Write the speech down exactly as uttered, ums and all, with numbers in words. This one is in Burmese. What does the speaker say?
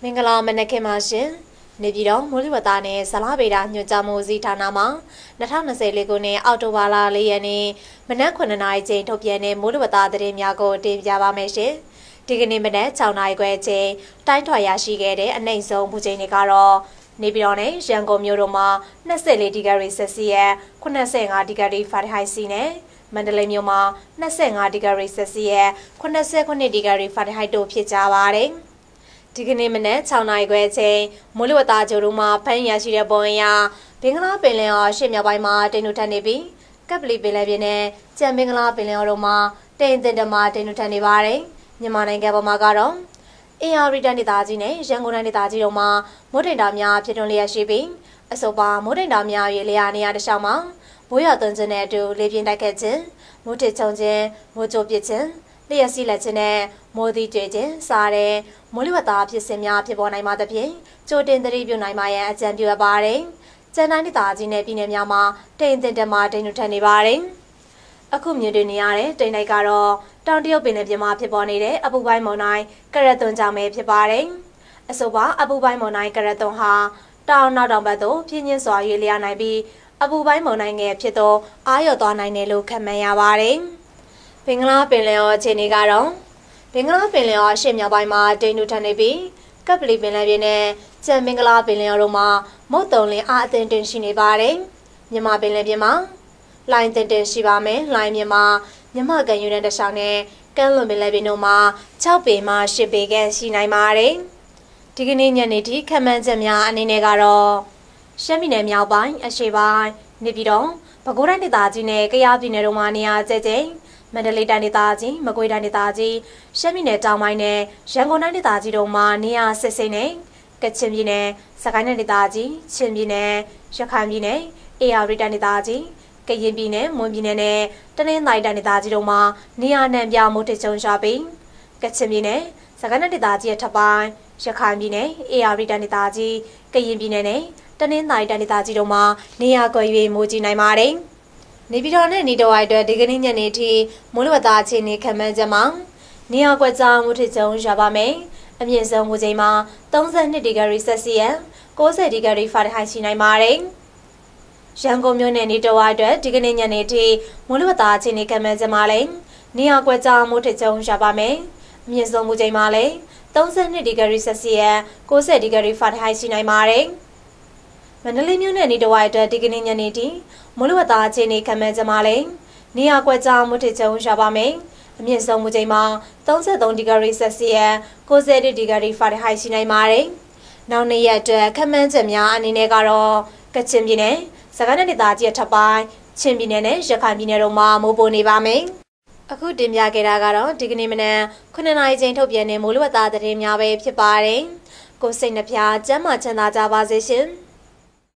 မင်္ဂလာမနက်ခင်းပါရှင်နေပြည်တော်မိုးလေဝသနဲ့ဇလဗေဒညွှန်ကြားမှုဦးစီးဌာနမှ၂၀၂၄ခုနှစ်အောက်တိုဘာလ၄ရက်နေ့မနက်ခုနှစ်နာရီချိန်ထုတ်ပြန်တဲ့မိုးလေဝသသတင်းများကိုတင်ပြပါမယ်ရှင်ဒီကနေ့မနက်၆နာရီခွဲချိန်တိုင်းထွာရရှိခဲ့တဲ့အနှိမ့်ဆုံးပူချိန်တွေကတော့နေပြည်တော်နဲ့ရန်ကုန်မြို့တို့မှာ၂၄ဒီဂရီဆယ်စီယပ်၈၅ဒီဂရီဖာရင်ဟိုက်စီနဲ့မန္တလေးမြို့မှာ၂၅ဒီဂရီဆယ်စီယပ်၈၉ဒီဂရီဖာရင်ဟိုက်တို့ဖြစ်ကြပါတယ်ဒီကနေ့မနက်၆နာရီခွဲချိန်မိုးလေဝသကြိုတို့မှာဖမ်းရရှိတဲ့ပုံအရဘင်္ဂလားပင်လယ်အော်ရှေ့မြောက်ပိုင်းမှာတိမ်နုထန်နေပြီးကပ်ပလီပင်လယ်ပြင်နဲ့ကြံဘင်္ဂလားပင်လယ်အော်တို့မှာတိမ်တင်တမတိမ်နုထန်နေပါတယ်မြန်မာနိုင်ငံပေါ်မှာကတော့အေအာရီတန်ဒေသကြီးနဲ့ရန်ကုန်တိုင်းဒေသကြီးတို့မှာမိုးတိမ်တာများဖြစ်ထွန်းလျက်ရှိပြီးအဆိုပါမိုးတိမ်တာများရဲ့လေယာဉ်နေရာတစ်လျှောက်မှာမိုးရွာသွန်းခြင်းနဲ့အတူလေပြင်းတိုက်ခတ်ခြင်းမိုးထစ်ချုံခြင်းမိုးကြိုးပစ်ခြင်းလျှက်စီးလက်ခြင်းနဲ့မိုးသီးကျွေခြင်းစားတဲ့မိုးလေဝသဖြစ်စဉ်များဖြစ်ပေါ်နိုင်မှာသဖြင့်ကြိုတင်သတိပြုနိုင်မှာရန်အကြံပြုအပ်ပါတယ်။ကျန်တိုင်းဒေသကြီးနဲ့ပြည်နယ်များမှာတိမ်တင်တမတိမ်နုထန်နေပါတယ်။အခုမြင်တွေ့နေရတဲ့တိမ်တိုက်ကတော့တောင်တရုတ်ပင်လယ်ပြင်မှာဖြစ်ပေါ်နေတဲ့အပူပိုင်းမုန်တိုင်းကရက်သွန်ကြောင့်ပဲဖြစ်ပါတယ်။အဆိုပါအပူပိုင်းမုန်တိုင်းကရက်သွန်ဟာတောင်နောက်တောင်ဘက်သို့ပြင်းပြင်းစွာရွေ့လျားနိုင်ပြီးအပူပိုင်းမုန်တိုင်းငယ်ဖြစ်သောအားလျော့သွားနိုင်တယ်လို့ခန့်မှန်းရပါတယ်။ဘင်္ဂလားပင်လယ်အော်အခြေအနေကတော့ဘင်္ဂလားပင်လယ်အော်အရှေ့မြောက်ပိုင်းမှာတိမ်နုထန်နေပြီးကပ်ပလီပင်လယ်ပြင်နဲ့ကြံဘင်္ဂလားပင်လယ်အော်တို့မှာမုတ်တုံလင်းအားအသင့်တင်ရှိနေပါတယ်။မြန်မာပင်လယ်ပြင်မှာလိုင်းတင်တင်ရှိပါမယ်။လိုင်းမြမှာမြန်မာကန်ယူတဲ့တခြားနဲ့ကမ်းလွန်ပင်လယ်ပြင်တို့မှာ၆ပေမှ၈ပေခန့်ရှိနိုင်ပါတယ်။ဒီကနေ့ညနေထိခန့်မှန်းချက်များအနေနဲ့ကတော့ရှမ်းပြည်နယ်မြောက်ပိုင်းအရှေ့ပိုင်းနေပြည်တော်ပဲခူးတိုင်းဒေသကြီးနဲ့ကယားပြည်နယ်တို့မှာနေရာကျကျမန္တလေးတိုင်းဒေသကြီးမကွေးတိုင်းဒေသကြီးရှမ်းပြည်နယ်တောင်ပိုင်းနဲ့ရန်ကုန်တိုင်းဒေသကြီးတို့မှာနေရာစစ်စိမ့်နဲ့ကချင်ပြည်နယ်စကိုင်းတိုင်းဒေသကြီးချင်းပြည်နယ်ရခိုင်ပြည်နယ်အေရဝတီတိုင်းဒေသကြီးကရင်ပြည်နယ်မွန်ပြည်နယ်နဲ့တနင်္သာရီတိုင်းဒေသကြီးတို့မှာနေရာနှံပြမိုးထစ်ချုံရှာပြီးကချင်ပြည်နယ်စကိုင်းတိုင်းဒေသကြီးအထက်ပိုင်းရခိုင်ပြည်နယ်အေရဝတီတိုင်းဒေသကြီးကရင်ပြည်နယ်နဲ့တနင်္သာရီတိုင်းဒေသကြီးတို့မှာနေရာကွယ်၍မိုးကြီးနိုင်ပါတယ်နေပြည်တော်နဲ့နေတော်ဝိုက်အတွက်ဒီကနေ့ညနေထိမိုးလေဝသအခြေအနေခန့်မှန်းချက်မှာနေရာကွက်ကြားမိုးထစ်ချုံရွာပါမယ်။အမြင့်ဆုံးမိုးချိန်မှာ၃၂ဒီဂရီဆယ်စီယပ်၉၀ဒီဂရီဖာရင်ဟိုက်ရှိနိုင်ပါတယ်။ရန်ကုန်မြို့နယ်နေတော်ဝိုက်အတွက်ဒီကနေ့ညနေထိမိုးလေဝသအခြေအနေခန့်မှန်းချက်မှာလည်းနေရာကွက်ကြားမိုးထစ်ချုံရွာပါမယ်။အမြင့်ဆုံးမိုးချိန်မှာလည်း၃၂ဒီဂရီဆယ်စီယပ်၉၀ဒီဂရီဖာရင်ဟိုက်ရှိနိုင်ပါတယ်။မန္တလေးမြို့နယ်နေတော်ဝိုက်အတွက်ဒီကနေ့ညနေထိမိုးလေဝသအခြေအနေခန့်မှန်းချက်မှာလည်းနေရာကွက်ကြားမိုးထစ်ချုံရွာပါမယ်။အမြင့်ဆုံးမိုးချိန်မှာ၃၃ဒီဂရီဆယ်စီယပ်၉၀ဒီဂရီဖာရင်ဟိုက်ရှိနိုင်ပါတယ်။နောက်နေ့ရက်အတွက်ခန့်မှန်းချက်များအနေနဲ့ကတော့ကချင်ပြည်နယ်စကိုင်းတိုင်းဒေသကြီးအထက်ပိုင်းချင်းပြည်နယ်နဲ့ရခိုင်ပြည်နယ်တို့မှာမိုးပိုနေပါမယ်။အခုတင်ပြခဲ့တာကတော့ဒီကနေ့မနက်ခုနှစ်နာရီချိန်ထုတ်ပြန်တဲ့မိုးလေဝသသတင်းများပဲဖြစ်ပါတယ်။ကိုယ်စိတ်နှပြကျန်းမာချမ်းသာကြပါစေရှင်။